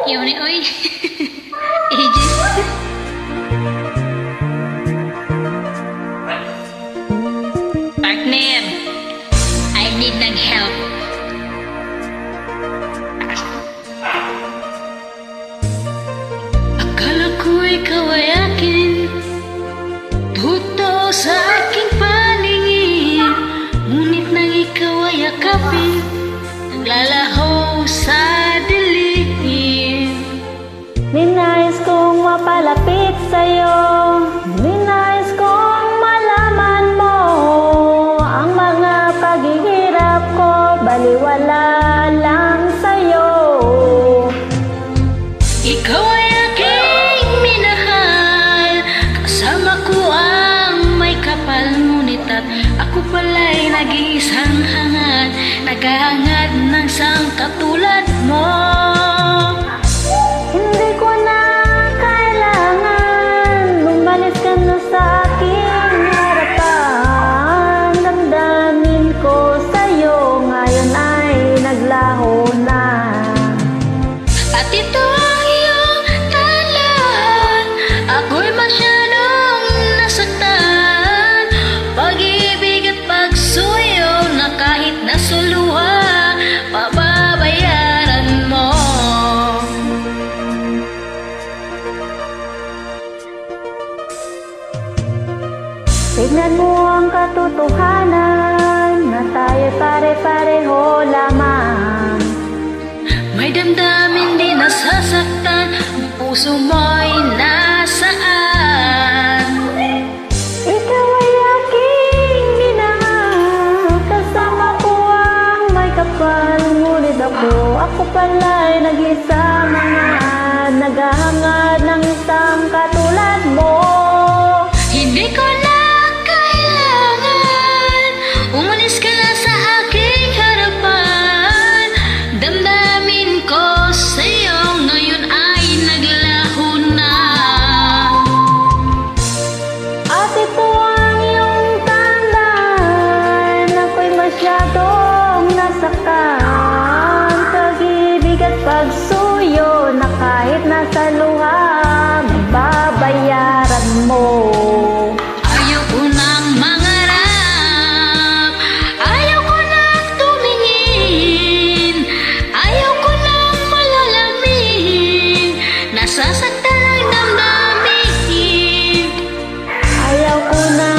Yaw ni oy. Ages. Partner, I need ng help. Akala ko'y ikaw ay akin, totoo sa aking paningin. Ngunit nang ikaw ay akapin, naglalaho sa dilim. Ninais kong mapalapit sa'yo, ninais kong malaman mo ang mga paghihirap ko, baliwala lang sa'yo. Ikaw ay aking minahal, kasama ko ang may kapal. Ngunit at ako pala'y nag-iisang hangad, naghahangad ng isang katulad mo. Hindi ko na kailangan lumalis ka na sa aking harapan. Damdamin ko sa'yo ngayon ay naglaho na. At ito ang iyong talan, ako'y masyadong nasaktan. Pag-ibig at pagsuyo na kahit nasuluha, pababayaran mo. Tignan mo ang katotohanan na tayo pare-pareho lamang. May damdamin di nasasaktan, ang puso mo'y nasaan? Ikaw ay aking minahal, kasama ko ang may kapal. Ngunit ako pala'y nag-isang hangad, naghahangad ng isang katulad mo. Hindi ko na kailangan umalis ka na sa aking harapan. Damdamin ko sa'yo ngayon ay naglaho na. At ito ang iyong tandaan, ako'y masyadong nasaktan. Pag-ibig at pagsuyo na kahit nasa luha, babayaran mo. Ayoko nang mangarap, ayoko nang tumingin, ayoko nang malalamin, nasasaktan ang damdamin. Ayaw ko na